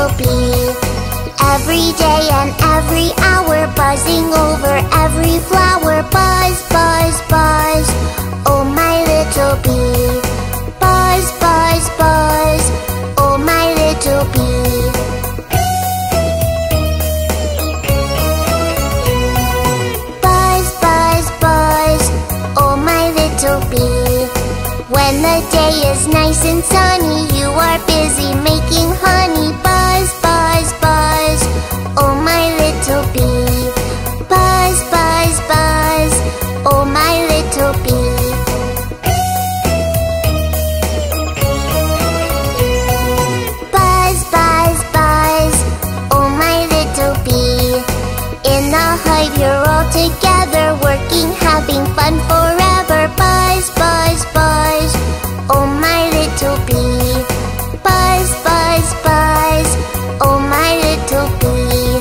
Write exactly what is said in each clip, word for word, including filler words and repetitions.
little bee. Every day and every hour, buzzing over every flower. Buzz, buzz, buzz, oh my little bee. Buzz, buzz, buzz, oh my little bee. Buzz, buzz, buzz, oh my little bee. When the day is nice and sunny, you are busy making honey. Buzz, buzz, buzz, oh my little bee. Buzz, buzz, buzz, oh my little bee. Buzz, buzz, buzz, oh my little bee. In the hive you're all together, working, having fun forever. Buzz, buzz, buzz, oh my little bee. Buzz, buzz, buzz, oh my little bee.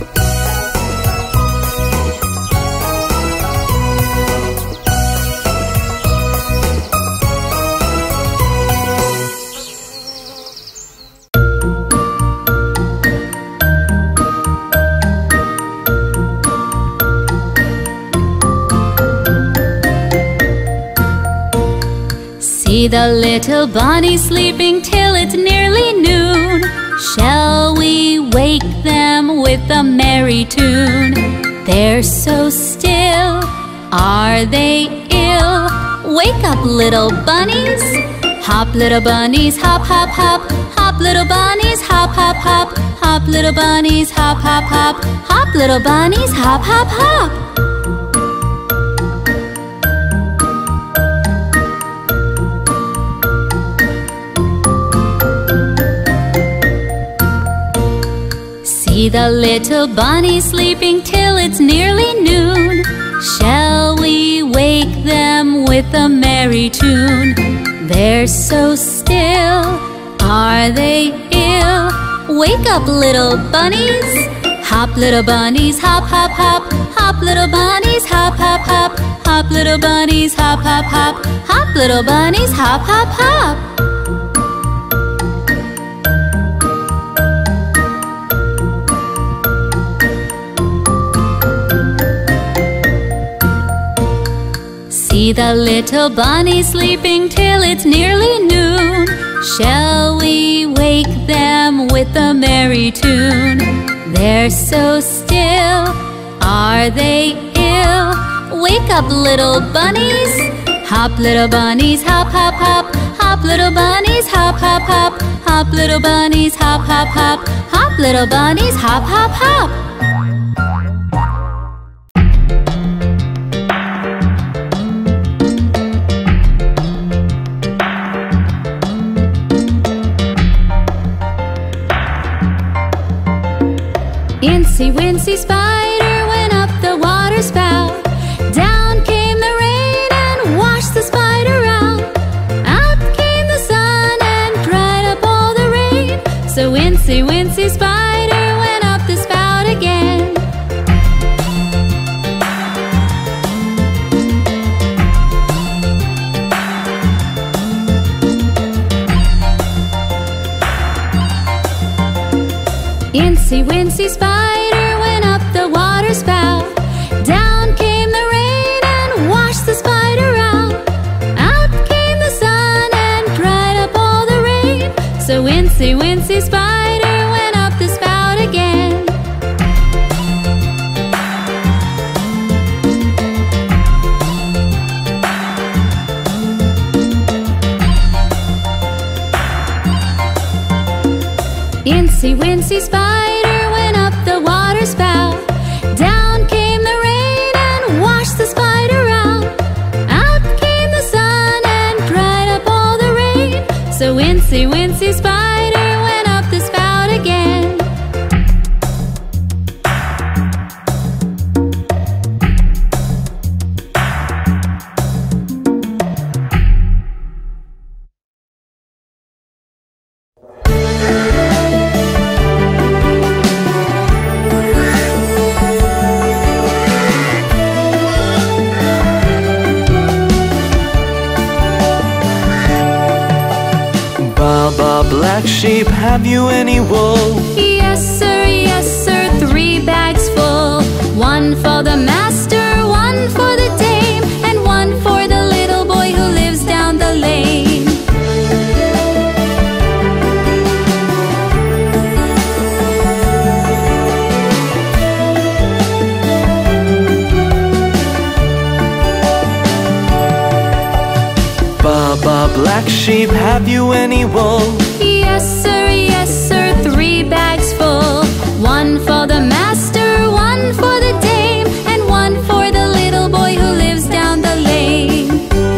See the little bunny sleeping till it's nearly noon. Shall we wake them with a merry tune? They're so still, are they ill? Wake up, little bunnies. Hop, little bunnies, hop, hop, hop. Hop, little bunnies, hop, hop, hop. Hop, little bunnies, hop, hop, hop. Hop, little bunnies, hop, hop, hop. See the little bunny sleeping till it's nearly noon. Shall we wake them with a merry tune? They're so still, are they ill? Wake up, little bunnies. Hop, little bunnies, hop, hop, hop. Hop, little bunnies, hop, hop, hop. Hop, little bunnies, hop, hop, hop. Hop, little bunnies, hop, hop, hop. See the little bunny sleeping till it's nearly noon. Shall we wake them with a merry tune? They're so still, are they ill? Wake up, little bunnies. Hop, little bunnies, hop, hop, hop. Hop, little bunnies, hop, hop, hop. Hop, little bunnies, hop, hop, hop. Hop, little bunnies, hop, hop, hop. Incy, Wincy, spider went up the water spout. Down came the rain and washed the spider out. Out came the sun and dried up all the rain. So Incy, Wincy, spider went up the spout again. Incy, Wincy, spider went up the water spout. Down came the rain and washed the spider out. Out came the sun and dried up all the rain. So Wincy, Wincy, spider went up the spout again. Incy, Wincy, spider went up the water spout. Down came the rain and washed the spider out. Out came the sun and dried up all the rain. So Wincy, Wincy, spider went up the spout again. black sheep, have you any wool? Yes, sir, yes, sir, three bags full. One for the master, one for the dame, and one for the little boy who lives down the lane. Baba, black sheep, have you any wool? Yes, sir, yes, sir, three bags full. One for the master, one for the dame, and one for the little boy who lives down the lane.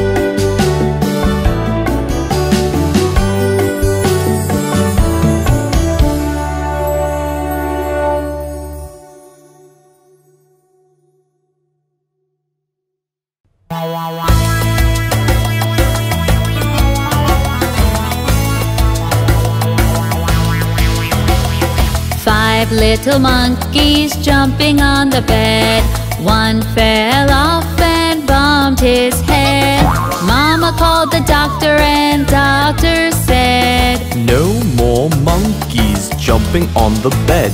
Five little monkeys jumping on the bed. One fell off and bumped his head. Mama called the doctor and doctor said, No more monkeys jumping on the bed.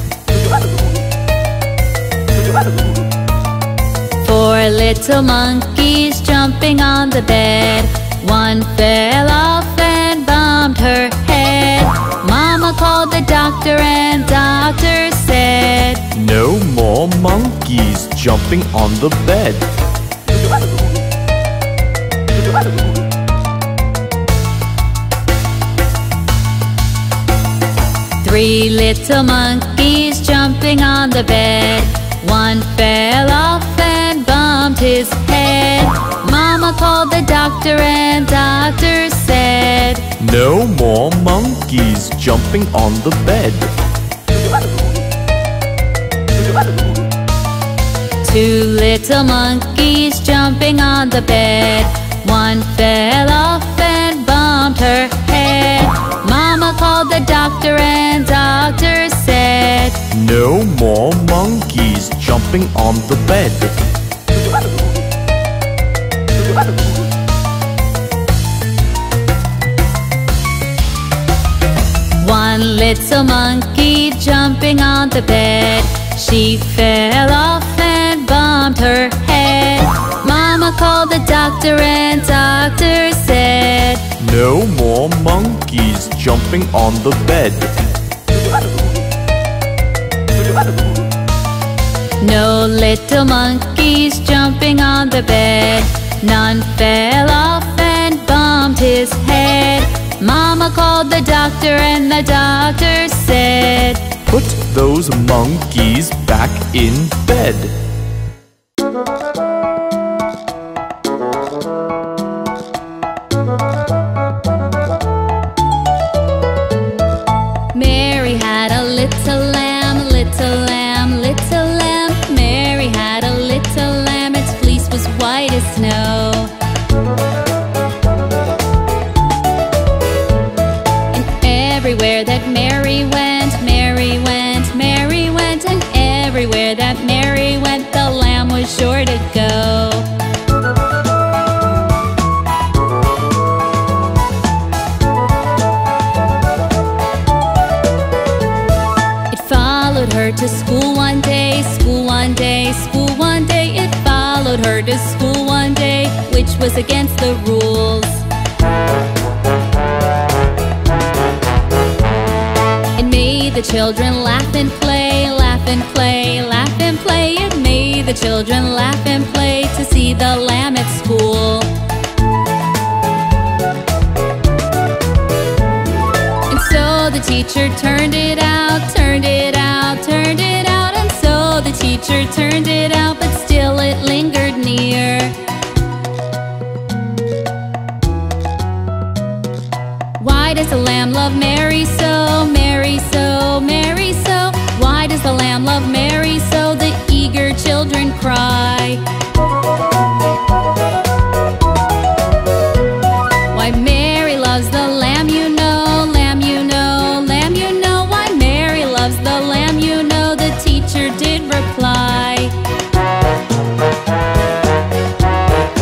Four little monkeys jumping on the bed. One fell off and bumped her head. Mama called the doctor and doctor said, No more monkeys jumping on the bed. Three little monkeys jumping on the bed. One fell off and bumped his head. Mama called the doctor and doctor said, No more monkeys jumping on the bed. Two little monkeys jumping on the bed. One fell off and bumped her head. Mama called the doctor and doctor said, No more monkeys jumping on the bed. One little monkey jumping on the bed. She fell off and bumped her head. Mama called the doctor and doctor said, No more monkeys jumping on the bed. No little monkeys jumping on the bed. None fell off and bumped his head. Mama called the doctor and the doctor said, Put those monkeys back in bed. Mary had a little lamb, little lamb, little lamb. Mary had a little lamb, its fleece was white as snow. Everywhere that Mary went, Mary went, Mary went, and everywhere that Mary went, the lamb was sure to go. It followed her to school one day, school one day, school one day. It followed her to school one day, which was against the rules. The children laugh and play, laugh and play, laugh and play. It made the children laugh and play to see the lamb at school. And so the teacher turned it out, turned it out, turned it out. And so the teacher turned it out, but still it lingered near. Why does the lamb love Mary so, Mary so, Mary so? Why does the lamb love Mary so? The eager children cry. Why Mary loves the lamb, you know, lamb, you know, lamb, you know. Why Mary loves the lamb, you know, the teacher did reply.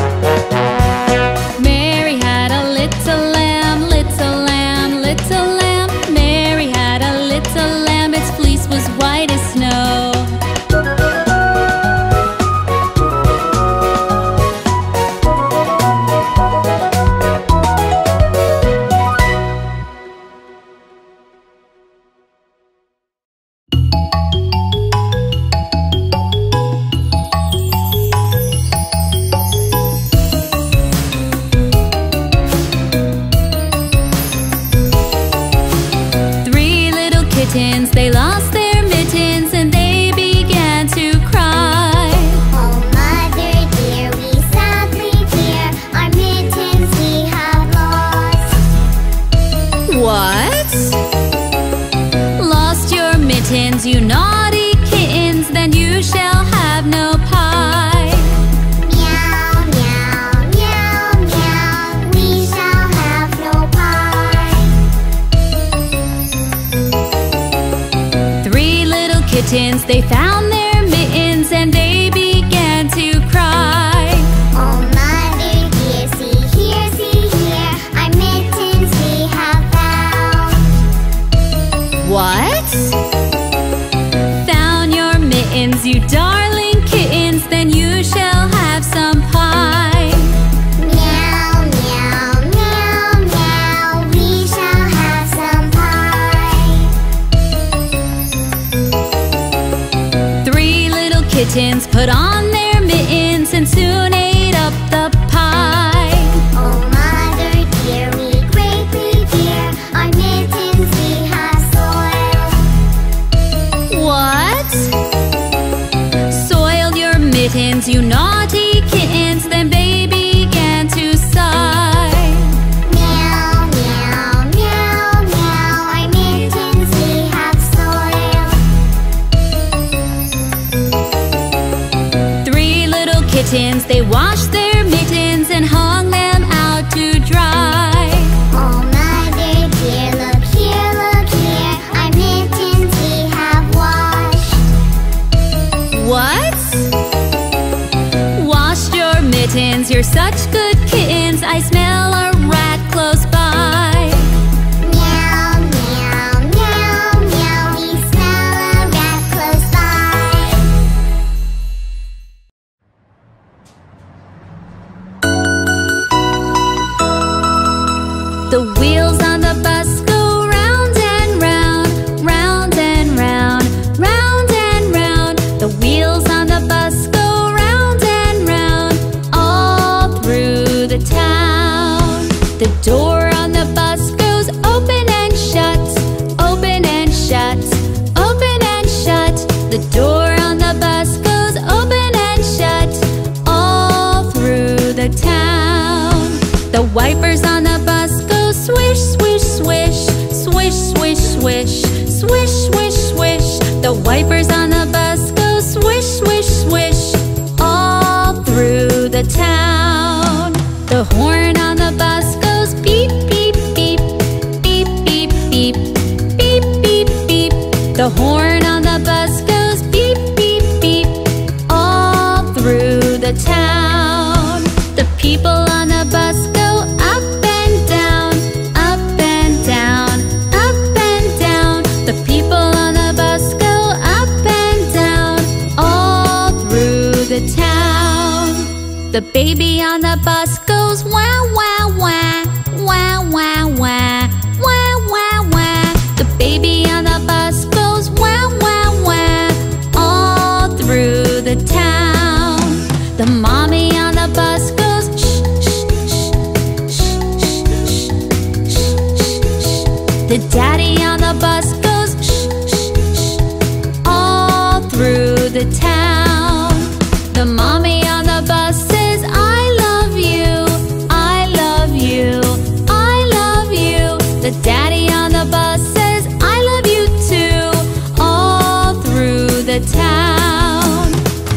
Mary had a little lamb, little lamb, little lamb. you darling kittens, then you shall have some pie. Meow, meow, meow, meow, we shall have some pie. Three little kittens put on their mittens and soon ate up the pie. Oh, mother dear, we greatly fear our mittens we have soiled. What? Soiled your mittens, you naughty kittens, then they began to sigh. Meow, meow, meow, meow, our mittens we have soiled. Three little kittens, they washed their mittens and hung them out to dry. Oh, mother dear, look here, look here, our mittens we have washed. What? Washed your mittens, you're such good kittens, I smell a rat close by. Meow, meow, meow, meow, we smell a rat close by. The wheels on the bus go round and round, round and round, round and round. The wheels on the bus go round and round, all through the town. The door on the bus goes open and shut, open and shut, open and shut. The door on the bus goes open and shut, all through the town. The wipers on the bus go swish, swish, swish, swish, swish, swish, swish, swish, swish. The wipers on the bus go swish, swish, swish, all through the town. The horn on the bus goes beep, beep, beep, beep, beep, beep, beep, beep, beep. The horn on the bus goes beep, beep, beep, all through the town. The people on the bus go up and down, up and down, up and down. The people on the bus go up and down, all through the town. The baby on the bus goes wah, wah, wah, wah, wah, wah, wah, wah, wah. The baby on the bus goes wah, wah, wah, all through the town. The mommy on the bus goes shh, shh, shh, shh, shh, shh, shh, shh. The daddy on the bus goes shh, shh, shh, all through the town. The mommy on the bus says, I love you, I love you, I love you. The daddy on the bus says, I love you too, all through the town.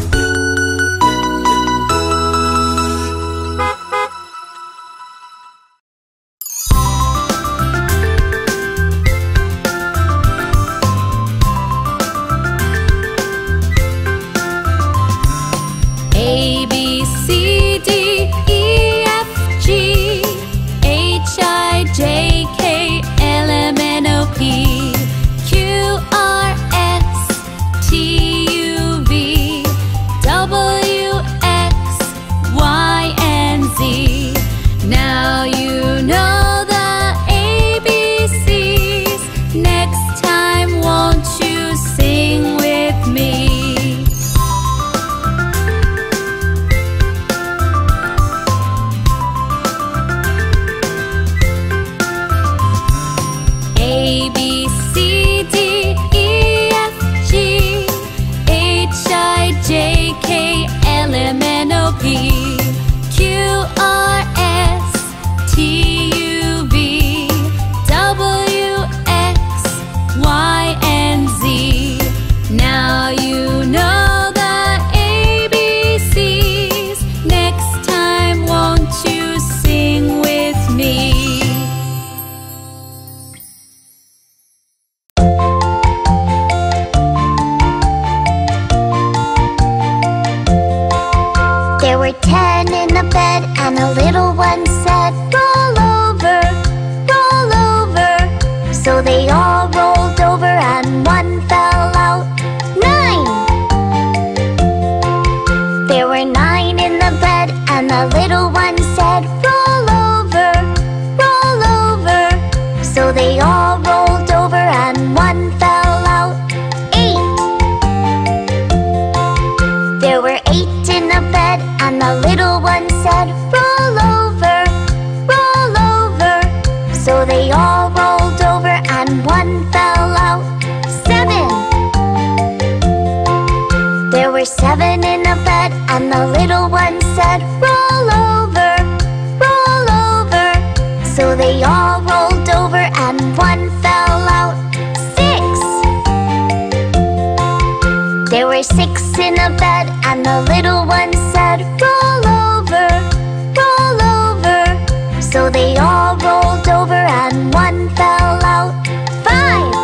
A, B, C, D, E, F, G, H, I, J, K, L, M, N, O, P, Q, R, S, T, U, V, W, X, Y, and Z. Now you know the A B Cs. Next time, won't you sing with me? A, B, C, D, E, F, G, H, I, J, K, L, M, N, O, P, Q, R, S, T, U, V, W, X, Y, and Z. Now you know the A B Cs. Next time, won't you sing with me? There were ten in a bed, and a little one said, roll over, roll over. So they all rolled over, and one fell out. Nine! the little one said, roll over, roll over. So they all rolled over and one fell out. Eight. There were eight in a bed and the little one said, roll over, roll over. So they all rolled over and one fell out. Seven. There were seven in a bed and the little one said, roll over, roll over. So they all rolled over and one fell out. Six. There were six in a bed and the little one said, roll over, roll over. So they all rolled over and one fell out. Five.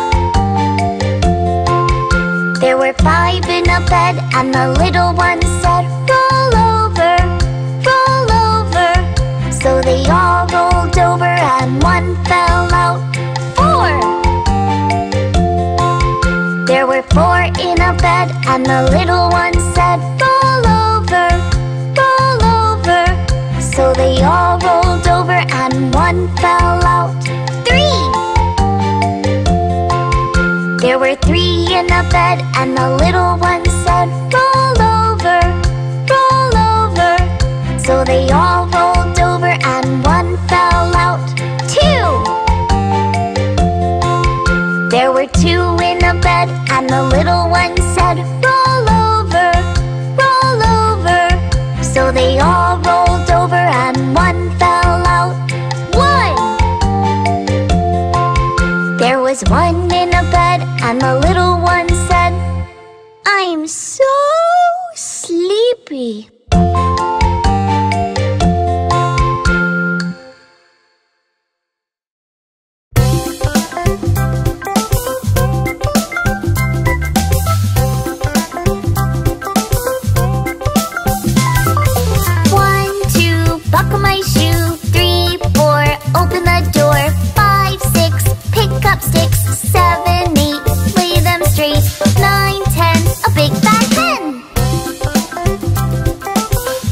There were five in a bed and the little one said, roll over, roll over. So they all rolled over and one fell out. Four. There were four in a bed and the little one said, roll over, roll over. So they all rolled over and one fell out. Three. There were three in a bed and the little one said, roll over, roll over. So they all rolled over and one fell out. Two. There were two in a bed and the little one said, roll over, roll over. So they all rolled over and one fell out. One. There was one in a bed and the little one said, I'm so sleepy. One, two, buckle my shoe. Three, four, open the door. Five, six, pick up sticks. Seven, eight, lay them straight. Nine, ten, a big fat hen.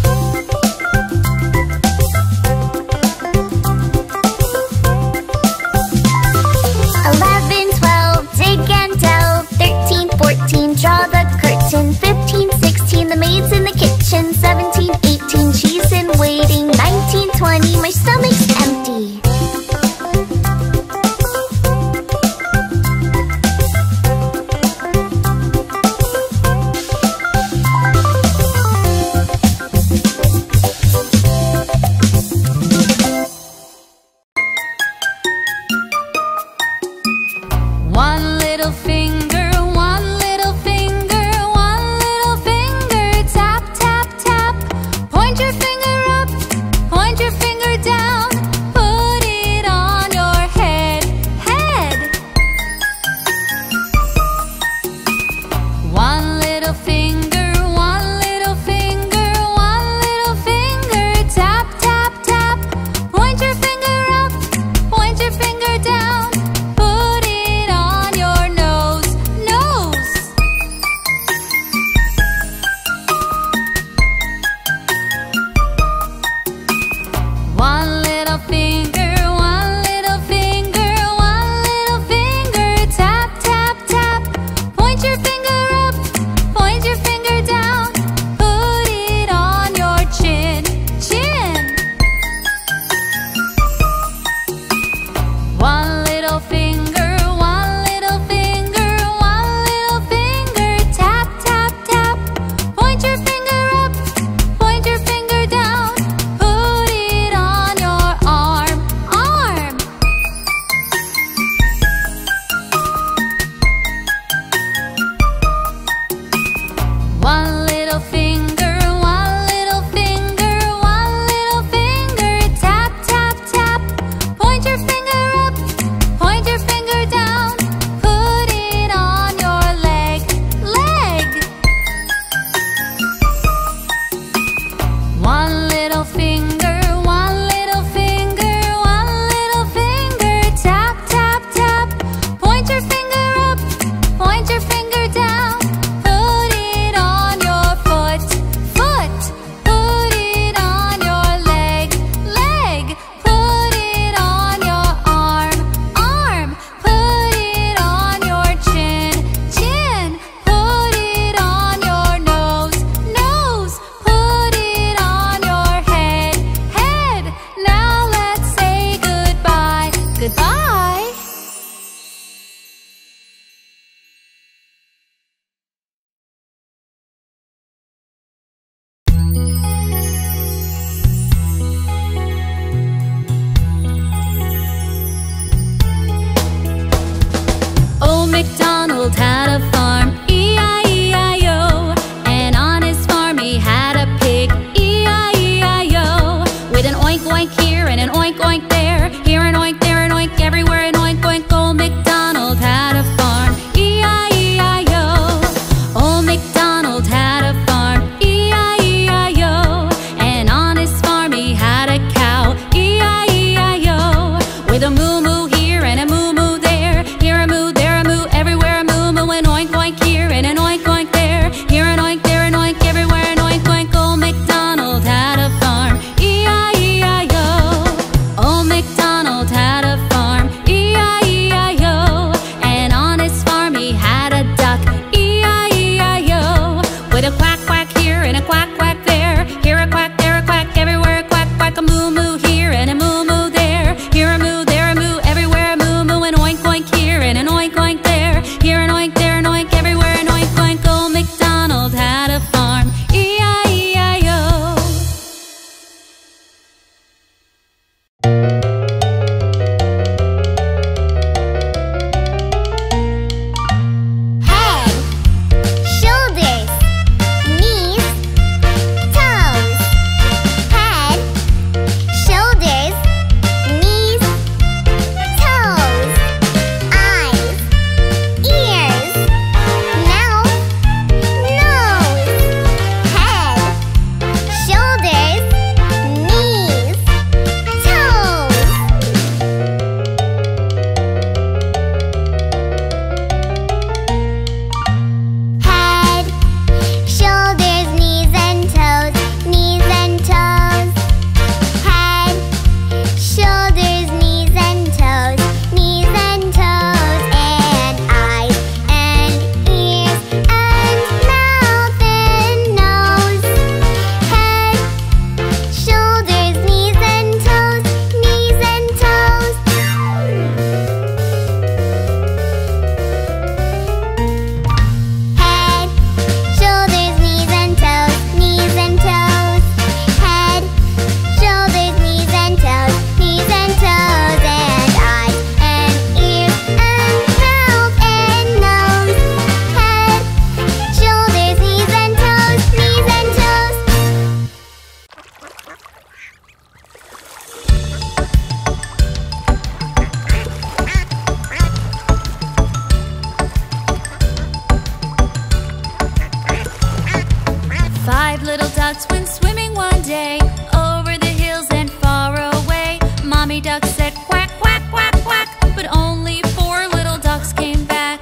Five little ducks went swimming one day over the hills and far away. Mommy duck said quack, quack, quack, quack, but only four little ducks came back.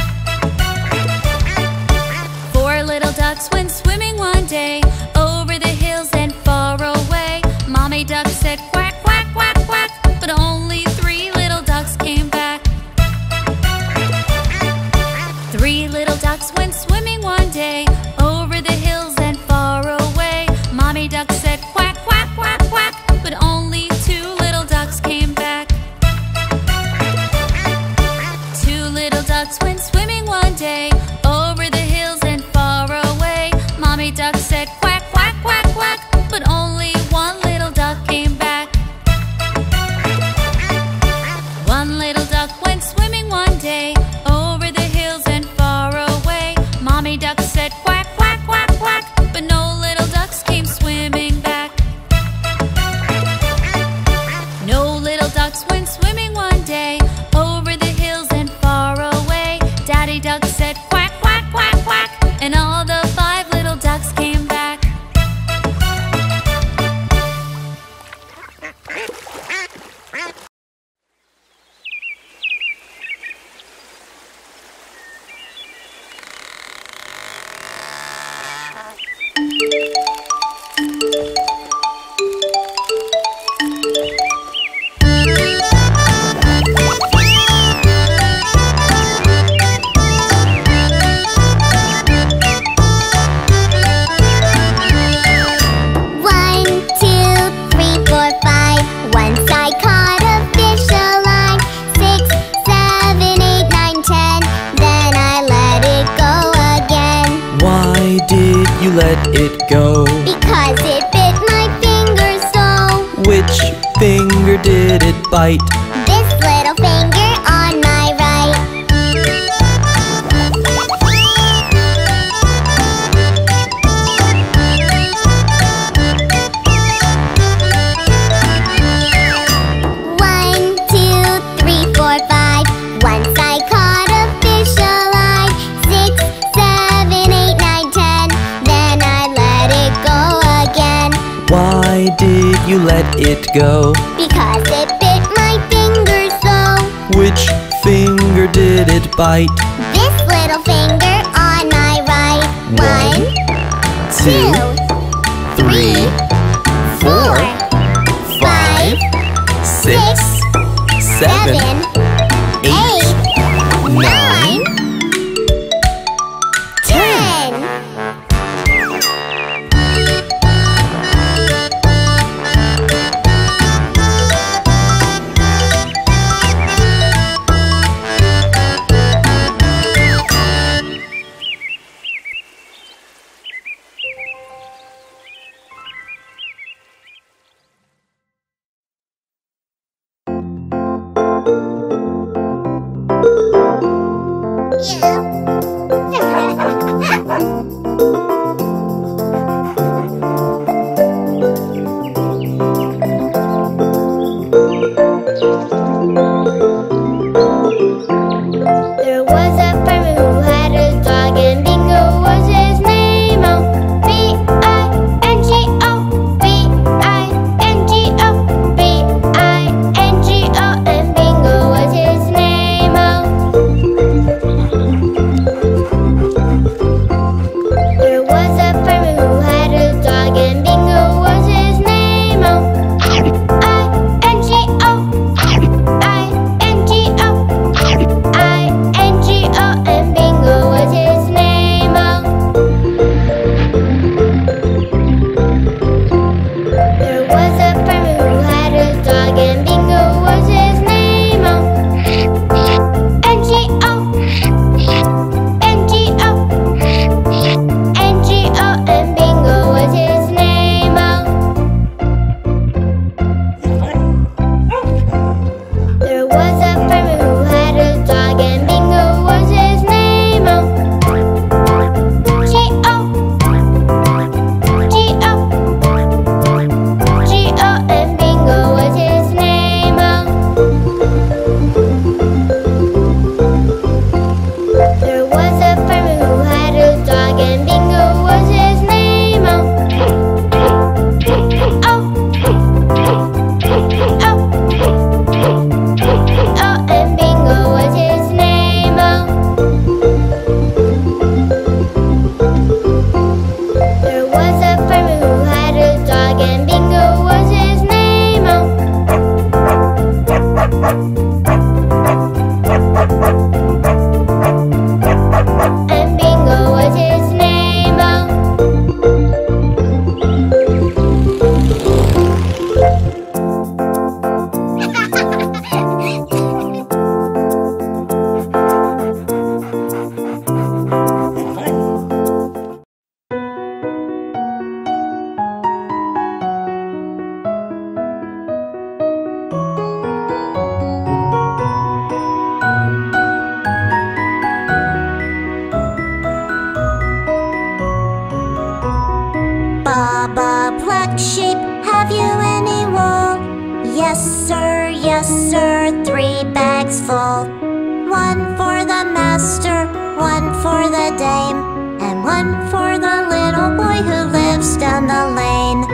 Four little ducks went swimming one day over the hills and far away. Mommy duck said quack, quack, quack, quack, but only three little ducks came back. Three little ducks went swimming one day over the hills and far away. Mommy duck said quack, quack, quack, quack, but only two little ducks came back. Two little ducks went swimming one day over the hills and far away. Mommy duck said quack, quack, quack, quack, but only one little duck came back. One little duck went swimming one day over the hills and far away. Mommy duck said quack, quack, quack, quack, but no little ducks came swimming back. No little ducks went swimming one day over the hills and far away. Daddy duck said quack, quack, quack, quack, and all the five little ducks came back. One, two, three, four, five. Once I caught a fish alive. Six, seven, eight, nine, ten. Then I let it go again. Why did you let it go? Because it bit my finger so. Which finger did it bite? This little finger on my right. One, two, three, four, five. Once I caught a fish alive. Six, seven, eight, nine, ten. Then I let it go again. Why did you let it go? Because it bit my finger so. Which finger did it bite? This little finger on my right. One, two, three, four, five, Six, seven, seven, eight, nine, ten. was a farmer who had a dog, and Bingo was his name. Oh. And Bingo was his name. Oh. Baba, black sheep, have you any wool? Yes, sir, yes, sir, three bags full. One for the master, one for the dame, and one for the little boy who lives down the lane.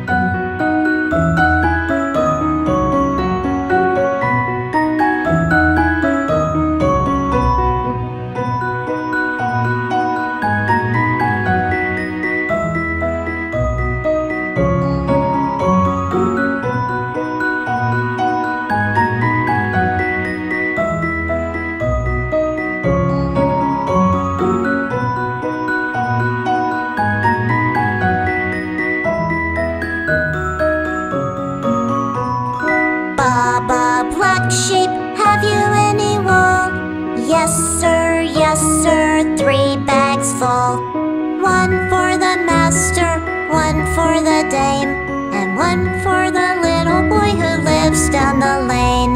Baba, black sheep, have you any wool? Yes, sir, yes, sir, three bags full. One for the master, one for the dame, and one for the little boy who lives down the lane.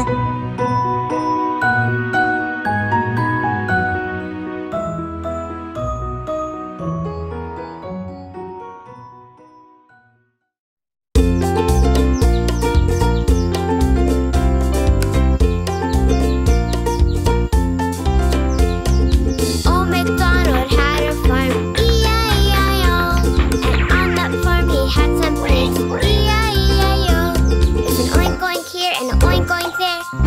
Old MacDonald had a farm, E I E I O. And on that farm he had some pigs, E I E I O. There's an oink oink here and an oink oink there.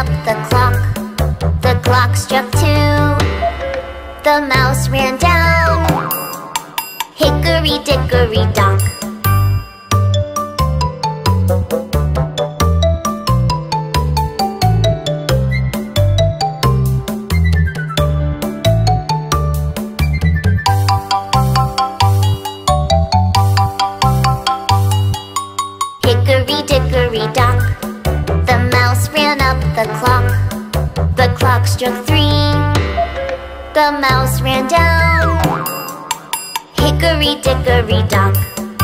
up the clock. The clock struck two. The mouse ran down. Hickory, dickory, dock. Hickory, dickory, dock. The mouse ran up the clock. The clock struck three. The mouse ran down. Hickory, dickory, dock.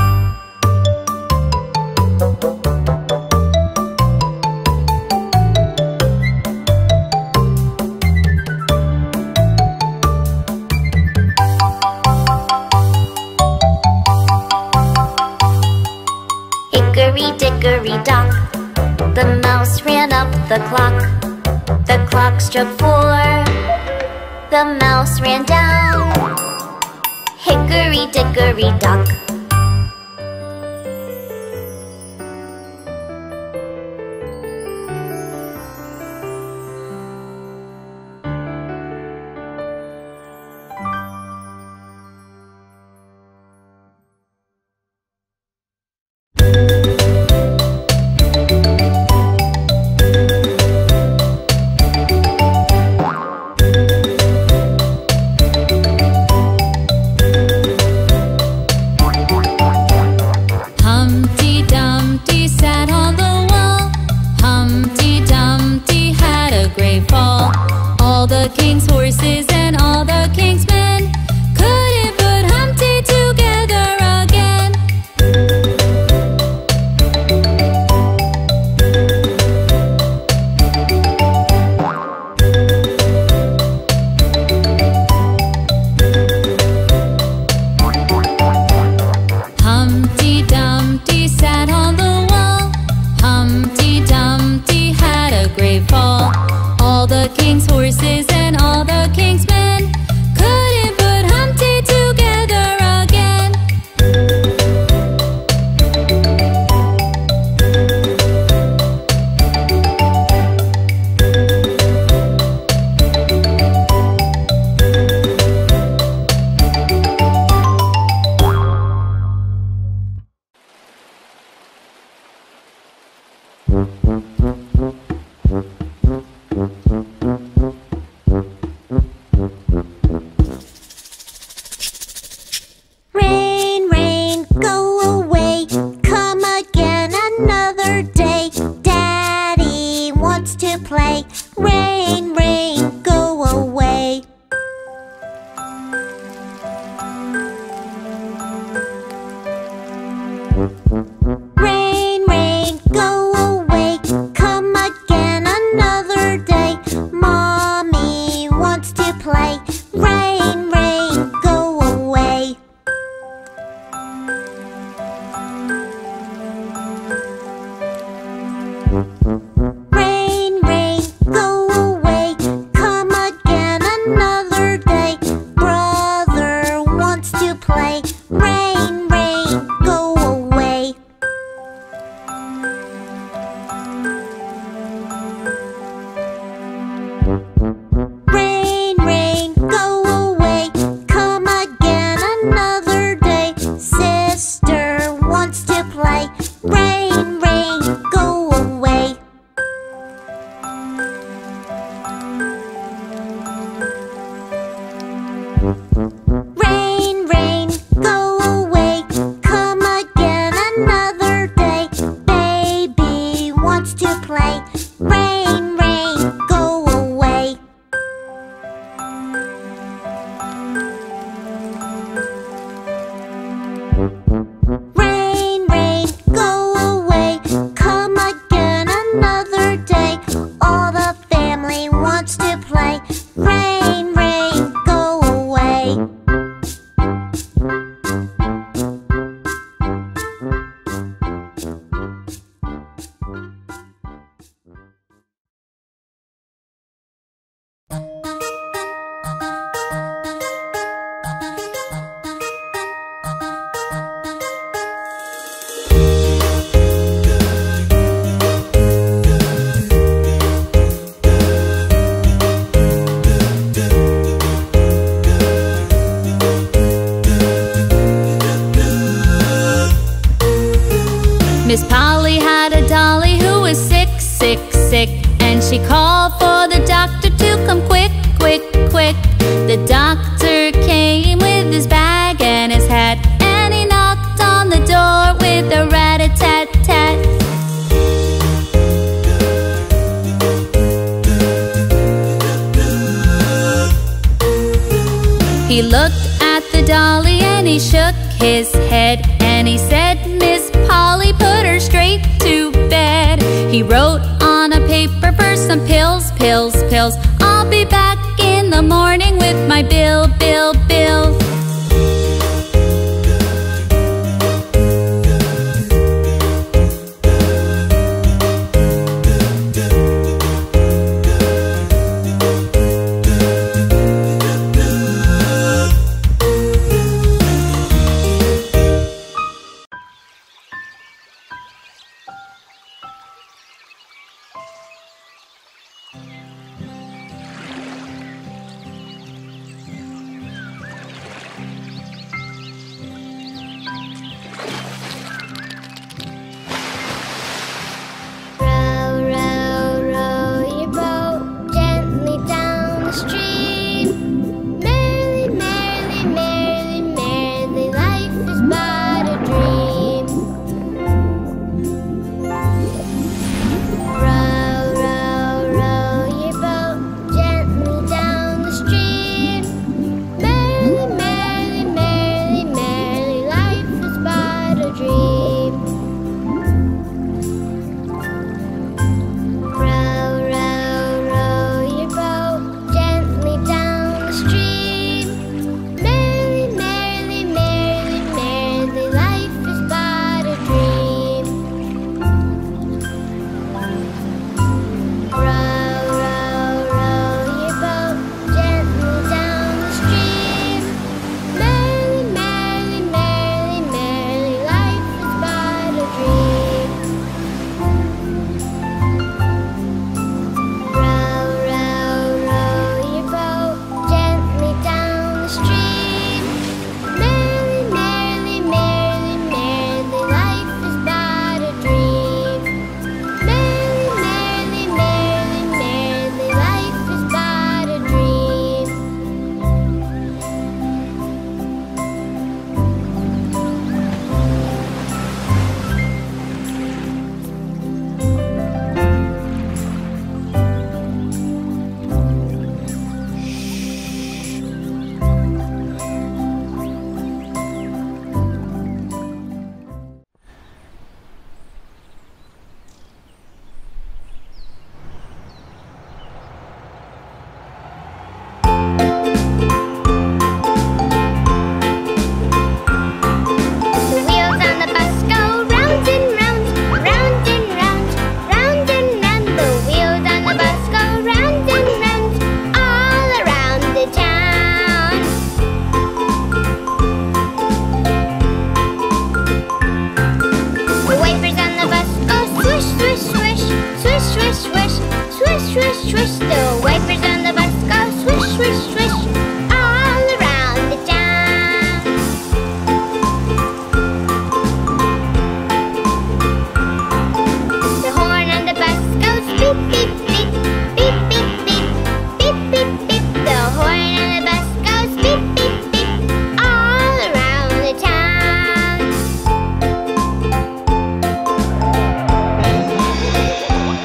Hickory, dickory, dock. The mouse ran up the clock. The clock struck four. The mouse ran down. Hickory, dickory, dock. Humpty Dumpty sat on the wall. Humpty Dumpty had a great fall. All the king's horses and all the king's men couldn't put Humpty together again. Humpty Dumpty sat on the wall. Humpty Dumpty had a great fall. All the king's horses and all the king's He looked at the dolly and he shook his head, and he said, "Miss Polly, put her straight to bed." He wrote on a paper for some pills, pills, pills. "I'll be back in the morning with my bill, bill, bill."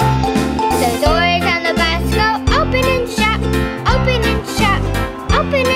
Open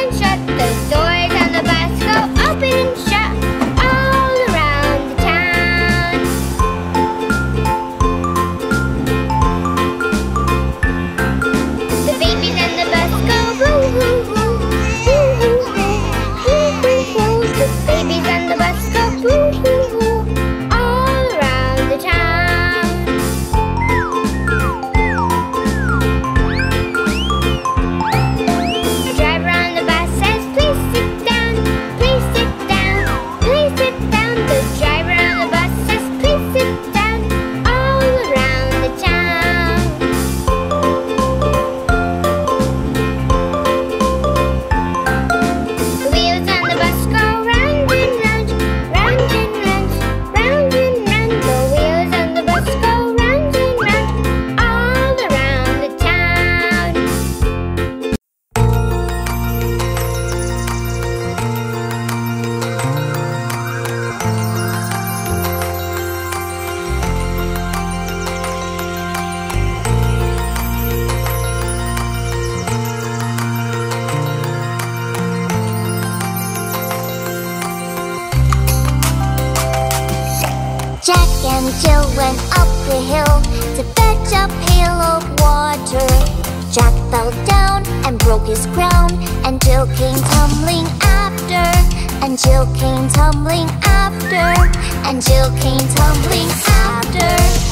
and Jill went up the hill to fetch a pail of water. Jack fell down and broke his crown, and Jill came tumbling after. And Jill came tumbling after. And Jill came tumbling after.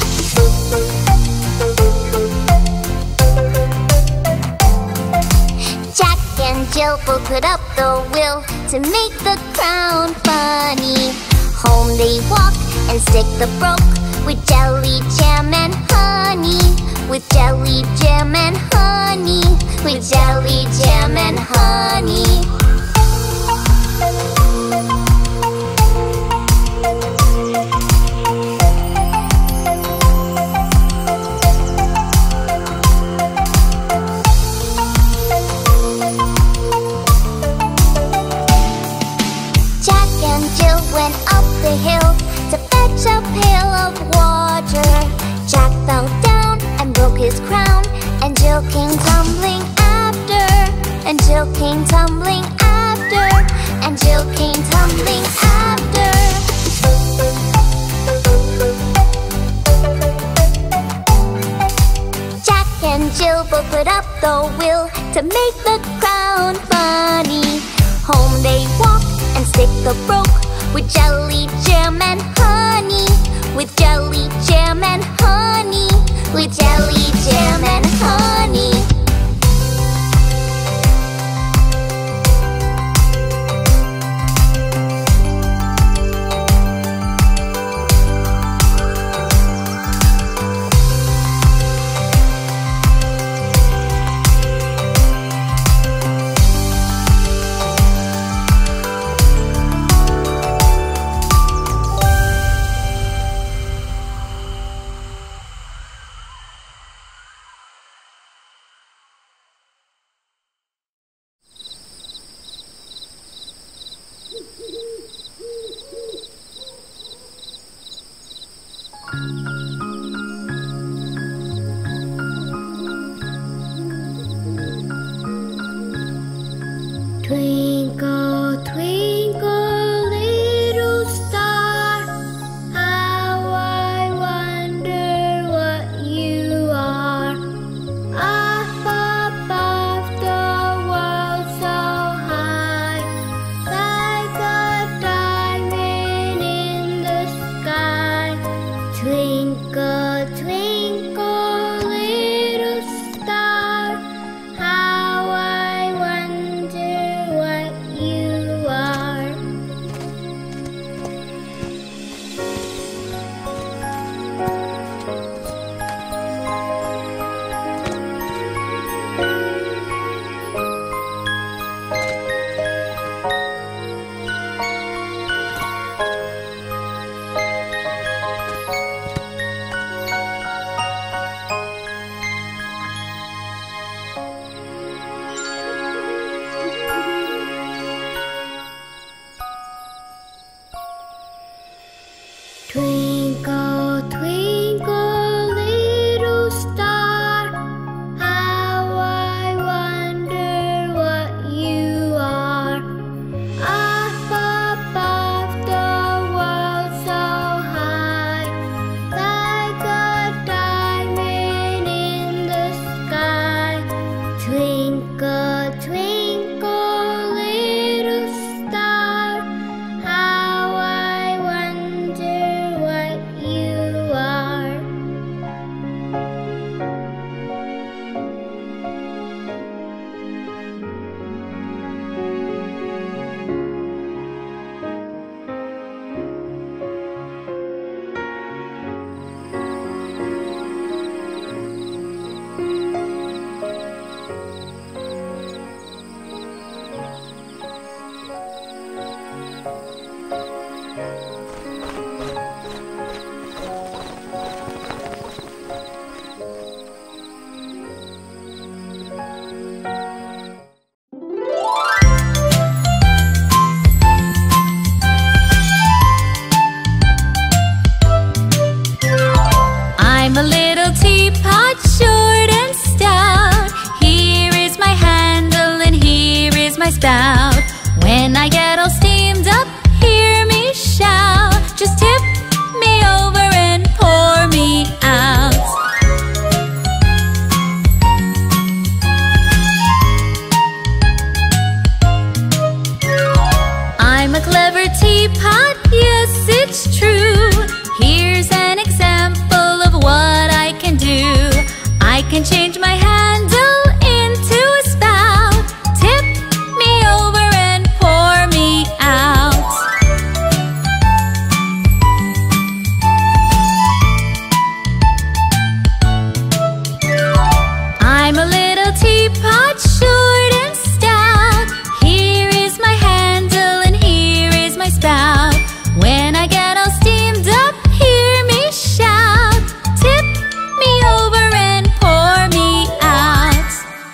Jack and Jill both put up the wheel to make the crown funny. Home they walk and stick the broke with jelly, jam, and honey. With jelly, jam, and honey. With jelly, jam, and honey. Jack and Jill went up the hill to fetch a pail of water. Jack fell down and broke his crown, and Jill came tumbling after. And Jill came tumbling after. And Jill came tumbling after. Jack and Jill both put up the wheel to make the crown funny. Home they walk and stick the broke with jelly, jam, and honey. With jelly, jam, and honey. With jelly, jam, and honey. Twinkle, twinkle, little star, how I wonder what you are. Up above the world so high, like a diamond in the sky. Twinkle, twinkle, little star, how I wonder what you are. Twinkle, twinkle, little star, how I wonder what you are. Up above the world so high, like a diamond in the sky. Twinkle, twinkle, little star, how I wonder what you are. I'm a little teapot, short and stout. Here is my handle and here is my spout. When I get all steamed up, hear me shout. Just tip me over and teapot, yes, it's true. Here's an example of what I can do. I can change my handle into a spout, tip me over and pour me out. I'm a little teapot, short and stout. Here is my handle and here is my spout. When I get all steamed up, hear me shout, tip me over and pour me out.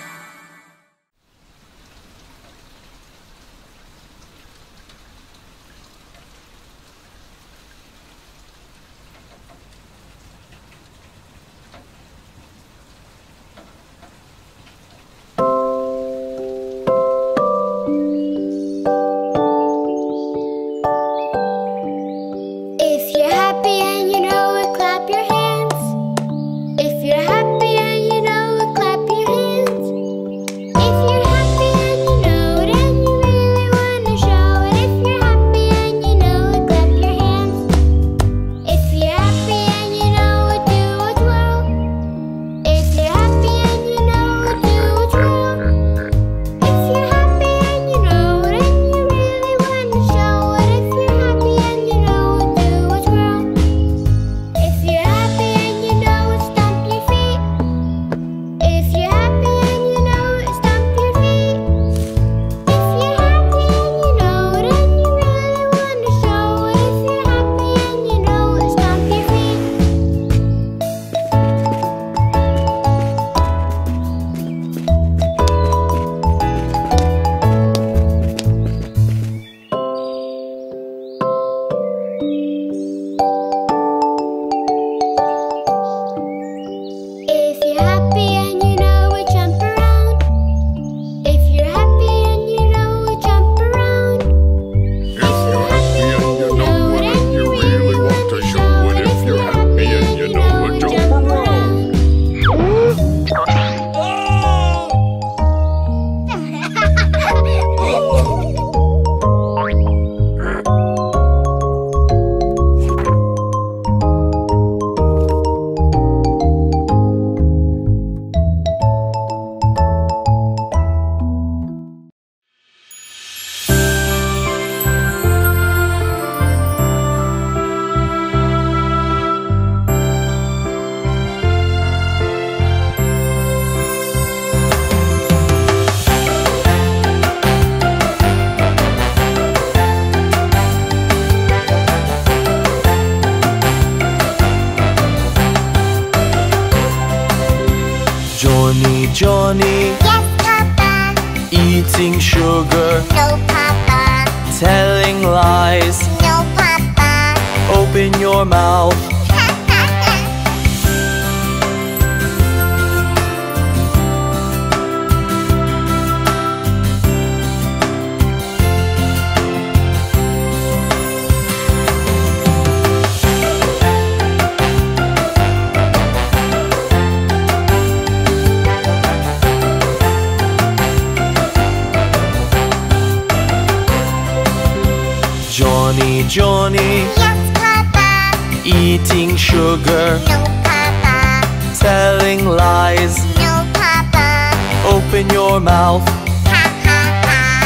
If you're happy and you know it, clap your hands. If you're happy and you know it, clap your hands. If you're happy and you know it and you really wanna show it, if you're happy and you know it, clap your hands. If you're happy and you know it, do a twirl. If you're happy and you know it, do a twirl. If you're happy and you know it and you really wanna show it, if you're happy and you know it, do a twirl. If you're happy and you know it, stomp your feet. If you're happy and you know it, stomp your feet. If you're happy and you know it and you really wanna show it, if you're happy and you know it, stomp your feet. If you're happy and you know it, jump around. If you're happy and you know it, jump around. If you're happy and you know it and you really want to show it, if you're happy and you know it, jump around. Johny, Johny, Yes, Papa. eating sugar, No, Papa. telling lies. No, Papa. Open your mouth. Johny, Johny, Yes, Papa. eating sugar, No, Papa. telling lies. No, Papa. Open your mouth. Ha, ha, ha.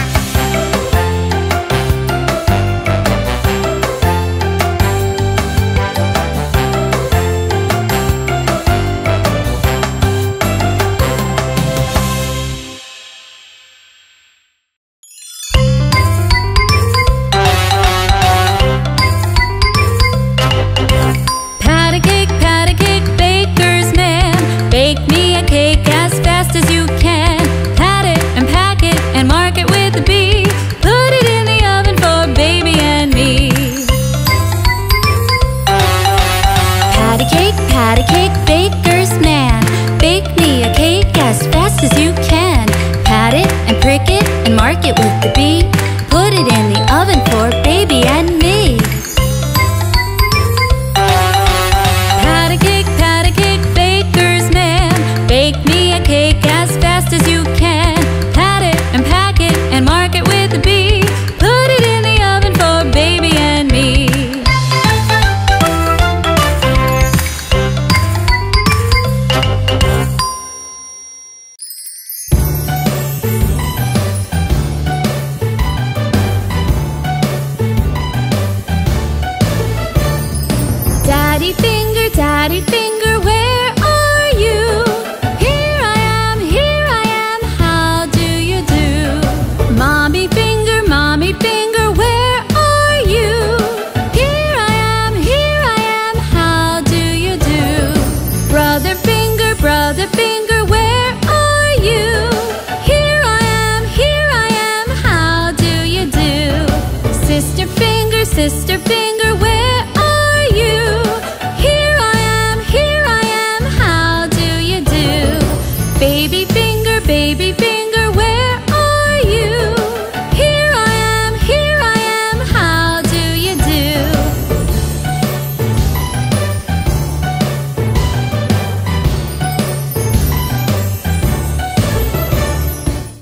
Pat a cake, pat a cake, baker's man. Bake me a cake as fast as you can. Pat it and pack it and mark it with a B. Put it in the oven for baby and me. Pat a cake, pat a cake, baker's man. Bake me a cake as fast as you can. Pat it and prick it and mark it with the B. Put it in the oven for baby and me. Pat a cake, pat a cake, baker's man. Bake me a cake as fast as you can. Pat it and pack it and mark it with a B. Put it in the oven for baby sister finger, where